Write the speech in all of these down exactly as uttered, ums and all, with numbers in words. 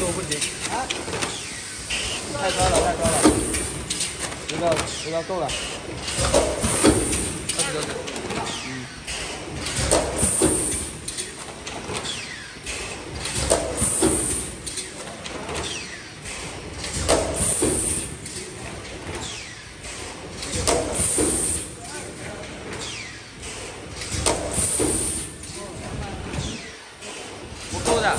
度不行啊！太高了，太高了，这个这个够了，二十多度，嗯。不够的。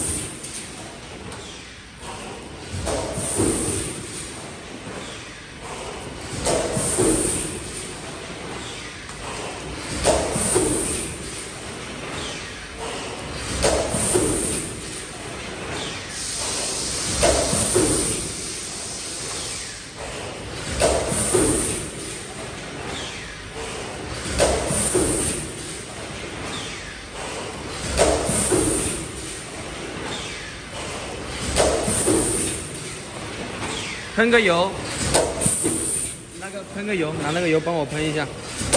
喷个油，那个喷个油，拿那个油帮我喷一下，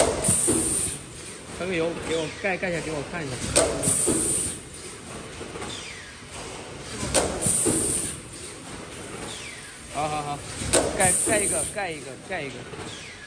喷个油给我盖盖一下，给我看一下。好好好，盖盖一个，盖一个，盖一个。